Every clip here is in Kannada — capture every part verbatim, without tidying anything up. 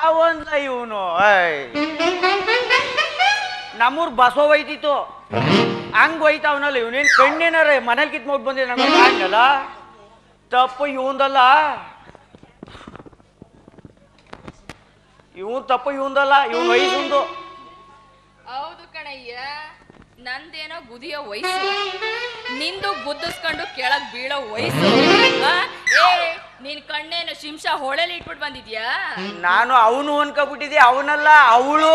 ಅವಂದ ಇವನು ನಮ್ಮೂರ್ ಬಸವ ಒಯ್ತಿತ್ತು ಹಂಗ ಒಯ್ತಾವನಲ್ಲ ಇವನೇನ್ ಕಣ್ಣೇನಾರ ಮನೇಲಿ ಕಿತ್ ನೋಡ್ ಬಂದಿದೆ ನಮ್ಗೆ ಹಂಗಲ್ಲ ತಪ್ಪು ಇವಂದಲ್ಲ ಇವನ್ ತಪ್ಪು ಇವಂದಲ್ಲ ಇವನ್ ವಯಸ್ಸು. ಹೌದು ಕಣಯ್ಯ, ನಂದೇನೋ ಗುದಿಯೋ ವಯಸ್ಸು, ನಿಂದು ಗುದ್ದಿಸ್ಕೊಂಡು ಕೆಳಗ್ ಬೀಳೋ ವಯಸ್ಸು. ಏ ನಿನ್ ಕಣ್ಣೇನು ಶಿಂಶ ಹೊಳೆಲಿ ಇಟ್ಬಿಟ್ಟು ಬಂದಿದ್ಯಾ? ನಾನು ಅವನು ಅನ್ಕೊಬಿಟ್ಟಿದ್ದೆ, ಅವನಲ್ಲ ಅವಳು.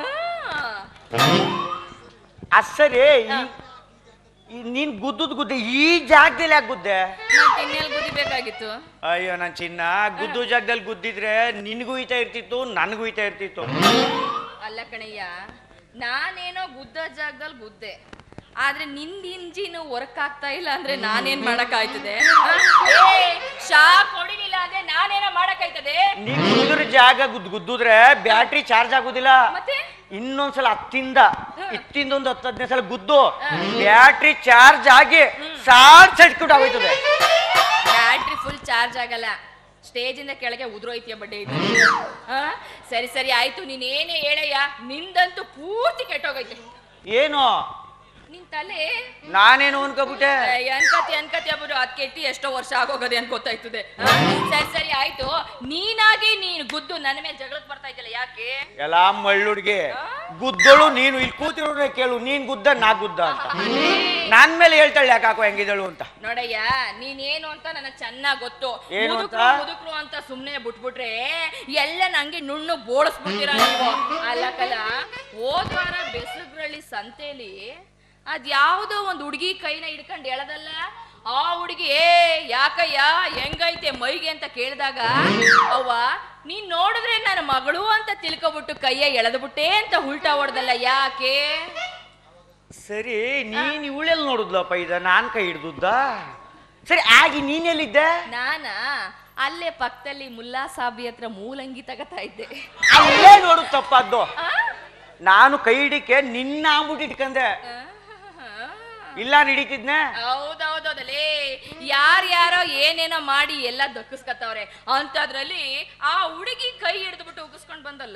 ಅಸರಿ ನೀನ್ ಗುದ್ದದ್ ಗುದ್ದೆ ಈ ಜಾಗದಲ್ಲಿ ಯಾಕೆ ಗುದ್ದೆ? ಇನ್ನೆಲ್ಲಿ ಗುದ್ದಿಬೇಕಾಗಿತ್ತು? ಅಯ್ಯೋ ನನ್ ಚಿನ್ನ, ಗುದ್ದು ಜಾಗದಲ್ಲಿ ಗುದ್ದಿದ್ರೆ ನಿನ್ಗೂ ಈತ ಇರ್ತಿತ್ತು, ನನ್ಗೂ ಈತ ಇರ್ತಿತ್ತು. ಅಲ್ಲ ಕಣಯ್ಯ, ನಾನೇನೋ ಗುದ್ದ ಜಾಗದಲ್ಲಿ ಗುದ್ದೆ, ಆದ್ರೆ ನಿಂದ ಇಂಜಿನ್ ವರ್ಕ್ ಆಗ್ತಾ ಇಲ್ಲ ಅಂದ್ರೆ ನಾನೇನ್ ಮಾಡಕ್ ಆಯ್ತದೆ? ಶಾಕ್ ಹೊಡಿಲಿಲ್ಲ ಅಂದ್ರೆ ನಾನೇನೋ ಮಾಡಕ್ ಆಯ್ತದೆ? ನೀನ್ ಗುದ್ರ ಜಾಗ ಗುದ್ ಗುದ್ದುದ್ರೆ ಬ್ಯಾಟ್ರಿ ಚಾರ್ಜ್ ಆಗುದಿಲ್ಲ. ಮತ್ತೆ ಇನ್ನೊಂದ್ಸಲ ಹತ್ತಿಂದ ಇತ್ತಿಂದ ಒಂದು ಹತ್ತು ಹದಿನೈದು ಸಲ ಗುದ್ದು ಬ್ಯಾಟ್ರಿ ಚಾರ್ಜ್ ಆಗಿ ಶಾರ್ಟ್ ಸರ್ಕ್ಯೂಟ್ ಆಗೋಯ್ತದೆ. ಬ್ಯಾಟ್ರಿ ಫುಲ್ ಚಾರ್ಜ್ ಆಗಲ್ಲ, ಸ್ಟೇಜ್ ಇಂದ ಕೆಳಗೆ ಉದುರೋಯ್ತಿಯ ಬಡ್ಡೆ ಇದು. ಸರಿ ಸರಿ ಆಯ್ತು, ನೀನೇನೇ ಹೇಳಯ್ಯ, ನಿಂದಂತೂ ಪೂರ್ತಿ ಕೆಟ್ಟೋಗೈತೆ. ಏನು ನಿನ್ ತಲೆ? ನಾನೇನು ಅನ್ಕೋಬಿಟ್ಟೆ. ಅನ್ಕತಿ ಅನ್ಕತಿ ಆಗ್ಬಿಟ್ಟು ಅದ್ ಕೆಟ್ಟಿ ಎಷ್ಟೋ ವರ್ಷ ಆಗೋಗದೆ ಅಂತ ಗೊತ್ತಾಯ್ತದೆ. ಸರಿ ಸರಿ ಆಯ್ತು, ನೀನಾಗಿ ನೀನು ಗುದ್ದು ನನ್ನ ಮೇಲೆ ಜಗಳಕ್ ಬರ್ತಾ ಇದ್ದಲ್ಲ, ಯಾಕೆ? ಎಲ್ಲಾ ಮಳ್ಳುಡ್ಗೆ ಗುದ್ದಳು ನೀನು, ಇಲ್ಲಿ ಕೂತಿರೋದ್ರೆ ಕೇಳು, ನೀನ್ ಗುದ್ದ ನಾ ಗುದ್ದ ಅಂತ. ನನ್ ಮೇಲೆ ಹೇಳ್ತಾಳೆ ಯಾಕೆ ಹಾಕೋ ಹೆಂಗಿದಳು ಅಂತ. ನೋಡಯ್ಯ, ನೀನೇನು ಅಂತ ನನಗ್ ಚೆನ್ನಾಗ್ ಗೊತ್ತು. ಏನು ಮುದುಕ್ರು ಅಂತ ಸುಮ್ನೆ ಬಿಟ್ಬಿಟ್ರೆ ಎಲ್ಲ ನಂಗೆ ನುಣ್ಣು ಬೋಳಿಸ್ಬಿಡ್ತೀರ ನೀವು. ಅಲ್ಲಕಲ್ಲ, ಹೋದ್ ವಾರ ಬೆಸಗ್ರಳ್ಳಿ ಸಂತೆಲಿ ಅದ್ಯಾವುದೋ ಒಂದು ಹುಡುಗಿ ಕೈನ ಹಿಡ್ಕೊಂಡು ಎಳದಲ್ಲ, ಆ ಹುಡುಗಿ ಏ ಯಾಕಯ್ಯ ಹೆಂಗೈತೆ ಮೈಗೆ ಅಂತ ಕೇಳಿದಾಗ ಅವ್ವ ನೀನ್ ನೋಡಿದ್ರೆ ನನ್ನ ಮಗಳು ಅಂತ ತಿಳ್ಕೊಬಿಟ್ಟು ಕೈಯ ಎಳೆದ್ಬಿಟ್ಟೆ ಅಂತ ಉಲ್ಟಾ ಹೊಡ್ದಲ್ಲ, ಯಾಕೆ? ಸರಿ, ನೀನ್ ಇವಳೆಲ್ಲಿ ನೋಡುದ್ಲಪ್ಪ ಇದ? ನಾನ್ ಕೈ ಹಿಡ್ದುದ್ದ? ಸರಿ, ಆಗಿ ನೀನೆಲ್ಲಿದ್ದೆ? ನಾನಾ ಅಲ್ಲೇ ಪಕ್ಕದಲ್ಲಿ ಮುಲ್ಲಾ ಸಾಬಿ ಹತ್ರ ಮೂಲಂಗಿ ತಗತಾ ಇದ್ದೆ. ಅಲ್ಲೇ ನೋಡು ತಪ್ಪದ್ದು. ನಾನು ಕೈ ಹಿಡಿಕೆ ನಿನ್ನ ಅಂಬಿಟ್ಟು ಇಟ್ಕಂದೆ, ಇಲ್ಲ ಹಿಡಿತಿದ್ನೆ. ಹೌದೌದೌದಲೇ, ಯಾರ್ಯಾರೋ ಏನೇನೋ ಮಾಡಿ ಎಲ್ಲ ದಕ್ಕಿಸ್ಕತ್ತವ್ರೆ ಅಂತದ್ರಲ್ಲಿ ಆ ಹುಡುಗಿ ಕೈ ಹಿಡಿದ್ಬಿಟ್ಟು ಉಗಿಸ್ಕೊಂಡ್ ಬಂದಲ್ಲ.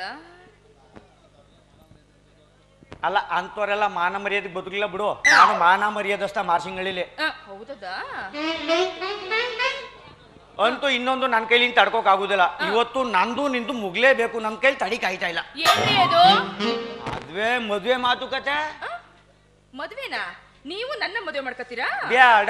ಅಲ್ಲ, ಅಂತವರೆಲ್ಲ ಮಾನ ಮರ್ಯಾದೆ ಬದುಕಿಲ್ಲ ಬಿಡು. ನಾನು ಮಾನ ಮರ್ಯಾದಷ್ಟ ಮಾರ್ಸಿಂಗಳಿಲೆ. ಹೌದಾ? ಅಂತೂ ಇನ್ನೊಂದು ನನ್ನ ಕೈಲಿ ತಡ್ಕೋಕ್ ಆಗುದಿಲ್ಲ. ಇವತ್ತು ನಂದು ನಿಂದು ಮುಗ್ಲೇಬೇಕು, ನನ್ ಕೈಲಿ ತಡಿಕ್ ಆಯ್ತಾ ಇಲ್ಲ. ಮದ್ವೆ ಮದ್ವೆ ಮಾತುಕತೆ. ಮದ್ವೆನಾ? ನೀವು ನನ್ನ ಮದುವೆ ಮಾಡ್ಕತ್ತೀರಾ? ಬ್ಯಾಡ,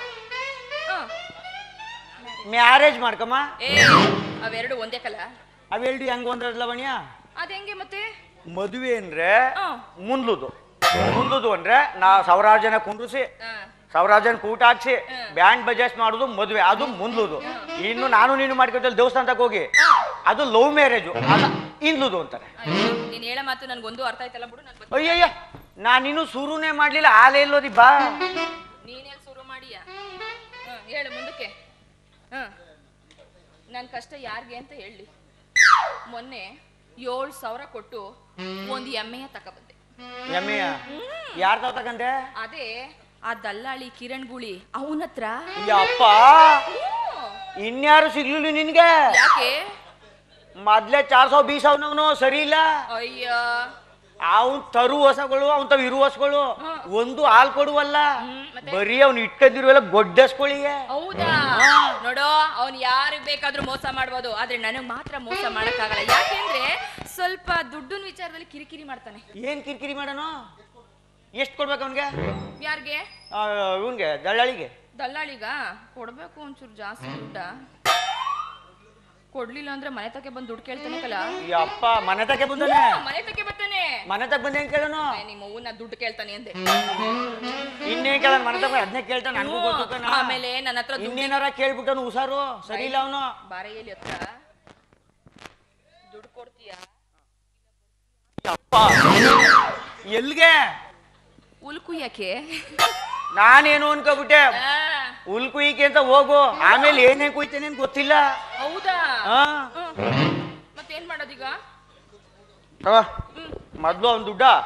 ಮ್ಯಾರೇಜ್ ಮಾಡ್ಕಮ್ಮ. ಅವೆರಡು ಒಂದೇ ಕಲ? ಅವೆರಡು ಹೆಂಗ ಒಂದ್ರಲ್ಲ ಬಣ್ಯ? ಅದೇಂಗೆ ಮತ್ತೆ? ಮದುವೆ ಅಂದ್ರೆ ಮುಂದ್ಲುದು, ಮುಂದ್ಲುದು ಅಂದ್ರೆ ನಾ ಸಾವಿರಾರು ಜನ ಕುಂಡ್ರಿಸಿ ಸಾವಿರಾರು ಜನ ಕೂಟ ಹಾಕ್ಸಿ ಬ್ಯಾಂಡ್ ಬಜಾಸ್ ಮಾಡುದು ಮದುವೆ, ಅದು ಮುಂದ್ಲುದು. ಇನ್ನು ನಾನು ನೀನು ಮಾಡ್ಕೊತಲ್ಲಿ ದೇವಸ್ಥಾನಕ್ಕೆ ಹೋಗಿ ಅದು ಲವ್ ಮ್ಯಾರೇಜು, ಅಲ್ಲ ಇಂದ್ಲುದು ಅಂತಾರೆ. ನೀನ್ ಹೇಳ ಮಾತು ನನ್ಗೊಂದು ಅರ್ಥ ಆಯ್ತಲ್ಲ ಬಿಡು. ಅಯ್ಯಯ್ಯ, ನಾನಿನ್ನು ಶುರುನೇ ಮಾಡ್ಲಿಲ್ಲ, ಆಲೆ ಎಲ್ಲೋದಿ ಬಾ. ನೀನೇನ್ ಶುರು ಮಾಡಿಯಾ? ಹೇಳು ಮುಂದಕ್ಕೆ. ಹ ನನ್ ಕಷ್ಟ ಯಾರ್ಗೆ ಅಂತ ಹೇಳಿ. ಮೊನ್ನೆ ಏಳು ಸಾವಿರ ಕೊಟ್ಟು ಒಂದ್ ಎಮ್ಮೆಯ ತಕೊಂಡ್ಬಂದೆ. ಎಮ್ಮೆಯ ಯಾರ್ದಾವ ತಕಂದೆ? ಅದೇ ಆ ದಲ್ಲಾಳಿ ಕಿರಣ್ ಗುಳಿ ಅವನತ್ರ. ಅಪ್ಪ, ಇನ್ಯಾರು ಸಿಗ್ಲಿಲ್ಲ ನಿನ್ಗೆ? ಯಾಕೆ? ಮೊದ್ಲೇ ಚಾರ್ ಸಾವಿರ ಬೀಸ್ ಅವನವನು ಸರಿ ಇಲ್ಲ. ಅಯ್ಯ, ಅವನ್ ತರು ಹೊಸಗಳು, ಅವನ್ ತಾವ್ ಇರು ಹೊಸಗಳು ಒಂದು ಹಾಲ್ ಕೊಡುವಲ್ಲ, ಬರೀ ಅವ್ನು ಇಟ್ಕೊಂಡಿರುವಲ್ಲ ಗೊಡ್ಡಸ್ಕೊಳ್ಳಿಗೆ. ಹೌದಾ? ನೋಡೋ, ಅವ್ನ್ ಯಾರಿಗ್ ಬೇಕಾದ್ರೂ ಮೋಸ ಮಾಡ್ಬೋದು, ಆದ್ರೆ ನನಗ್ ಮಾತ್ರ ಮೋಸ ಮಾಡಕ್ ಆಗಲ್ಲ. ಯಾಕೆಂದ್ರೆ ಸ್ವಲ್ಪ ದುಡ್ಡಿನ ವಿಚಾರದಲ್ಲಿ ಕಿರಿಕಿರಿ ಮಾಡ್ತಾನೆ. ಏನ್ ಕಿರಿಕಿರಿ ಮಾಡೋನು? ಎಷ್ಟ್ ಕೊಡ್ಬೇಕು ಅವನ್ಗೆ? ಯಾರ್ಗೆ? ಇವನ್ಗೆ, ದಳ್ಳಾಳಿಗೆ. ದಲ್ಲಾಳಿಗ ಕೊಡ್ಬೇಕು ಒಂಚೂರು ಜಾಸ್ತಿ ದುಡ್ಡ. ಕೊಡ್ಲಿಲ್ಲ ಅಂದ್ರೆ ಮನೆ ತಕ್ಕೆ ಬಂದು ದುಡ್ಡು ಕೇಳ್ತಾನೆ ಕಲ. ಅಪ್ಪ, ಮನೆ ತಕ್ಕೆ ಬಂದಾನೆ? ಮನೆ ತಕ್ಕೆ ಬರ್ತಾನೆ. ಮನೆ ತಕ್ಕ ಬಂದ ಹೆಂಗ್ ಕೇಳೋನು? ನಿಮ್ಮ ಅವ್ವನ ದುಡ್ಡು ಕೇಳ್ತಾನೆ ಅಂದೆ. ಇನ್ನೇನ್ ಕೇಳ? ಮನೆ ತಕ್ಕ ಅದನ್ನೇ ಕೇಳ್ತಾನೆ. ಆಮೇಲೆ ನನ್ನ ಹತ್ರ ಇನ್ನೇನಾರ ಕೇಳ್ಬಿಟ್ಟನು ಹುಷಾರು, ಸರಿ ಇಲ್ಲ ಅವನು. ಬಾರೆಯಲ್ಲಿ ಹತ್ರ ದುಡ್ಡು ಕೊಡ್ತೀಯ? ಅಪ್ಪ, ಎಲ್ಗೆ? ಉಲ್ಕು ಯಾಕೆ? ನಾನೇನು ಅನ್ಕೋಬಿಟ್ಟೆ ಹುಲ್ ಕುಯ್ಕೆ ಅಂತ ಹೋಗು, ಆಮೇಲೆ ಏನೇ ಕುಯ್ತೇನೆ ಗೊತ್ತಿಲ್ಲ. ಹೌದಾ? ಮತ್ತೇನ್ ಮಾಡೋದೀಗ? ಮೊದ್ಲು ಅವ್ನ್ ದುಡ್ಡ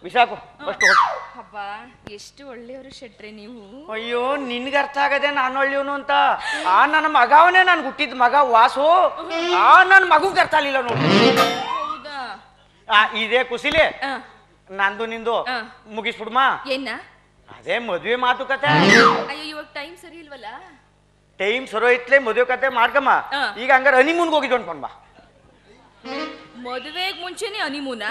ಬಿಸಾಕು ಫಸ್ಟ್. ಹಬ್ಬ ಎಷ್ಟು ಒಳ್ಳೆಯವರು ಶೆಟ್ರೆ ನೀವು. ಅಯ್ಯೋ ನಿನ್ಗೆ ಅರ್ಥ ಆಗದೆ ನಾನು ಒಳ್ಳೆಯವನು ಅಂತ. ಆ ನನ್ನ ಮಗವನೇ ನನ್ಗೆ ಹುಟ್ಟಿದ ಮಗ ವಾಸು, ಆ ನನ್ನ ಮಗುಗೆ ಅರ್ಥ ಆಗಲಿಲ್ಲ ನೋಡಿ. ಹೌದಾ? ಆ ಇದೇ ಕುಸಿಲೆ ಆ, ನಂದು ನಿಂದು ಆ. ಮುಗಿಸ್ಬಿಡ್ಮ. ಏನ? ಅದೇ ಮದ್ವೆ ಮಾತುಕತೆ. ಅಯ್ಯೋ ಇವಾಗ ಟೈಮ್ ಸರಿ ಇಲ್ವಲ್ಲ. ಟೈಮ್ ಸರೋ ಇತ್ಲೆ ಮದುವೆ ಕತೆ ಮಾಡ್ಕಮ್ಮ. ಆ. ಈಗ ಹಂಗಾರೆ ಹನಿಮೂನ್ಗೆ ಹೋಗಿದ್ದು ಅನ್ಕೊಂಡ್ ಬಾ. ಮದುವೆಗೆ ಮುಂಚೆನೆ ಹನಿಮೂನ?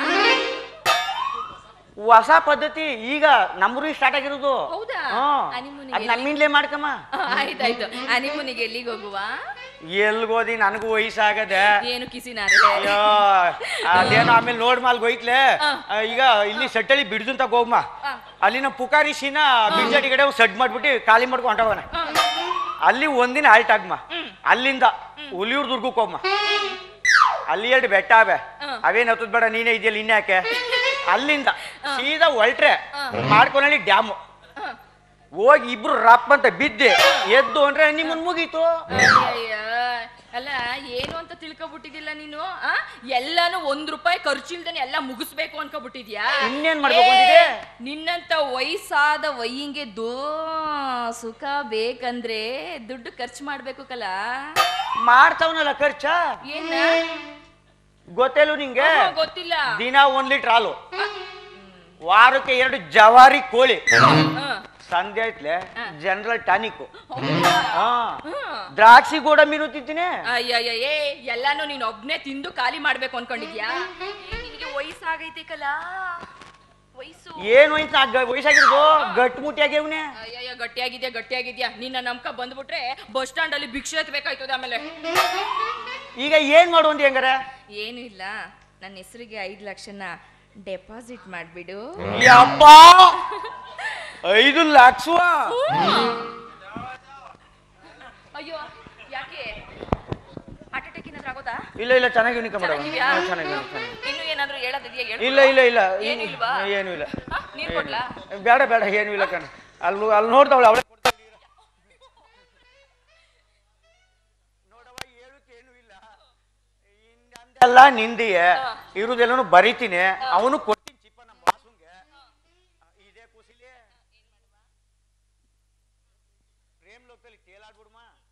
ಹೊಸ ಪದ್ಧತಿ ಈಗ ನಮ್ಮೂರು ಸ್ಟಾರ್ಟ್ ಆಗಿರೋದು. ಹೌದಾ? ಹನಿಮೂನಿಗೆ ಅದ್ ನಮ್ಮಿಂದಲೇ ಮಾಡ್ಕಮ್ಮ. ಆ, ಆಯ್ತಾಯ್ತು. ಹನಿಮೂನಿಗೆ ಎಲ್ಲಿಗೆ ಹೋಗುವ? ಎಲ್ಗೋದಿ ನನಗೂ ವಯಸ್ಸಾಗದೆ. ಏನು ಕಿಸಿನಾರೆ? ಅಯ್ಯೋ ಅದೇನೋ ಆಮೇಲೆ ನೋಡ್ ಮಾಲ್ಗೆ ಹೋಯ್ತ್ಲೆ. ಈಗ ಇಲ್ಲಿ ಸೆಟ್ಟಳಿ ಬಿಡ್ದು ಅಂತ ಹೋಗ್ಮ. ಅಲ್ಲಿನ ಪುಕಾರಿಸಿನ ಬಿಜೆಡಿ ಕಡೆ ಸಡ್ ಮಾಡ್ಬಿಟ್ಟು ಖಾಲಿ ಮಾಡ್ಕೊಂಡು ಹೊಂಟವನ. ಅಲ್ಲಿ ಒಂದಿನ ಆಲ್ಟ್ ಆಗ್ಮ. ಅಲ್ಲಿಂದ ಹುಲಿಯೂರ್ ದುರ್ಗಕ್ಕೆ ಹೋಗ್ಮ. ಅಲ್ಲಿ ಎರಡು ಬೆಟ್ಟ ಅವೆ, ಅವೇನ್ ಹತ್ತದ್ ಬೇಡ, ನೀನೇ ಇದೆಯಲ್ಲ ಇನ್ಯಾಕೆ. ಅಲ್ಲಿಂದ ಸೀದಾ ಹೊಲ್ಟ್ರೆ ಮಾಡ್ಕೊಂಡಿ ಡ್ಯಾಮು ಹೋಗಿ ಇಬ್ರು ರಪ್ ಅಂತ ಬಿದ್ದೆ ಎದ್ದು ಅಂದ್ರೆ ನಿಮ್ಮನ್ ಮುಗೀತು. ಅಲ್ಲ ಏನು ಅಂತ ತಿಳ್ಕೊಬಿಟ್ಟಿದಿಲ್ಲ ನೀನು. ಆ ಎಲ್ಲಾನು ಒಂದ್ ರೂಪಾಯಿ ಖರ್ಚಿಲ್ದೇನೆ ಎಲ್ಲ ಮುಗಿಸ್ಬೇಕು ಅನ್ಕೊಬಿಟ್ಟಿದ್ಯಾ? ಇನ್ನೇನ್ ಮಾಡ್ಕೊಂಡಿದೆ? ನಿನ್ನಂತ ವಯಸ್ಸಾದ ವಯ್ಯಿಂಗೆ ದೋ ಸುಖ ಬೇಕಂದ್ರೆ ದುಡ್ಡು ಖರ್ಚು ಮಾಡ್ಬೇಕು ಕಲ. ಮಾಡ್ತಾವನಲ್ಲ ಖರ್ಚ. ಏನ ಗೊತ್ತೇಲು ನಿಂಗೆ? ಗೊತ್ತಿಲ್ಲ. ದಿನ ಒಂದ್ ಲೀಟರ್ ಹಾಲು, ವಾರಕ್ಕೆ ಎರಡು ಜವಾರಿ ಕೋಳಿ, ಸಂಧ್ಯಾ ಐತ್ಲೆ ಜನರಲ್ ಟಾನಿಕ್, ದ್ರಾಕ್ಷಿ ಗೋಡಂಬಿ ತಿಂತೀನಿ. ಅಯ್ಯಯ್ಯ ಏ ಎಲ್ಲಾನು ನೀನ್ ಒಬ್ನೇ ತಿಂದು ಖಾಲಿ ಮಾಡ್ಬೇಕು ಅನ್ಕೊಂಡಿದ್ಯಾ? ನಿನಗೆ ವಯಸ್ಸಾಗೈತೆ ಕಲ. ವಯಸ್ಸು ಏನ್ ವಯಸ್ಸು ವಯಸ್ಸಾಗಿರೋದು? ಗಟ್ಟಿ ಮುಟ್ಟಿಯಾಗ್ಯವನೆ. ಅಯ್ಯಯ್ಯ ಗಟ್ಟಿಯಾಗಿದ್ಯಾ ಗಟ್ಟಿಯಾಗಿದ್ಯಾ. ನಿನ್ನ ನಮ್ಕ ಬಂದ್ಬಿಟ್ರೆ ಬಸ್ ಸ್ಟಾಂಡ್ ಅಲ್ಲಿ ಭಿಕ್ಷೆ ಎತ್ಬೇಕಾಯ್ತದೆ. ಆಮೇಲೆ ಈಗ ಏನ್ ಮಾಡುವಂತ ಹೆಂಗಾರ? ಏನು ಇಲ್ಲ, ನನ್ನ ಹೆಸರಿಗೆ ಐದು ಲಕ್ಷನ ಡೆಪಾಸಿಟ್ ಮಾಡ್ಬಿಡು. ಯಪ್ಪ ಐದು ಲಕ್ಷ? ಅಯ್ಯೋ ಯಾಕೆ ಹಾರ್ಟ್ ಅಟ್ಯಾಕ್ ಏನಾದ್ರು ಆಗೋದಾ? ಇಲ್ಲ ಇಲ್ಲ ಚೆನ್ನಾಗಿ ನಿಕ ಮೇಡಮ್. ಇನ್ನು ಏನಾದ್ರು ಹೇಳೋದಿದೆಯಾ? ಹೇಳು. ಇಲ್ಲ ಇಲ್ಲ ಇಲ್ಲ ಏನು ಇಲ್ವಾ? ಏನು ಇಲ್ಲ. ನೀರು ಕೊಡ್ಲಾ? ಬೇಡ ಬೇಡ ಏನು ಇಲ್ಲ ಕಣ. ಅಲ್ಲಿ ಅಲ್ಲಿ ನೋಡ್ತಾವಳೆ ಅವಳೆ ಎಲ್ಲ ನಿಂದಿಯ ಇರುದೆಲ್ಲನು ಬರೀತೀನಿ. ಅವನು ಕೊಡ್ತೀನಿ ಚಿಪ್ಪ ನಮ್ಮ ಬಾಸುಂಗೆ. ಇದೇ ಕುಸಿಲಿ ಪ್ರೇಮ್ ಲೋಕದಲ್ಲಿ ತೇಲಾಡ್ಬಿಡ್ಮ.